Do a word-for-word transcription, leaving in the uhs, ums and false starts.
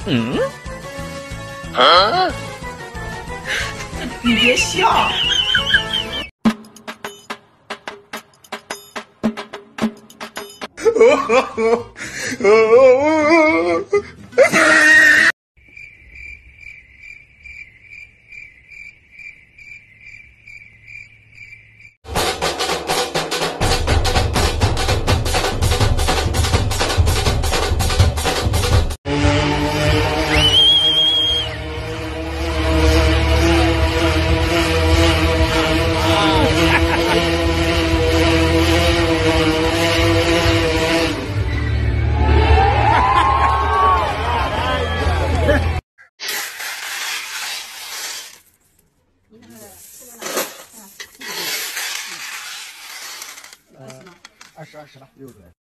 嗯？啊？ 你别笑。 呃，二十二十吧，六个人。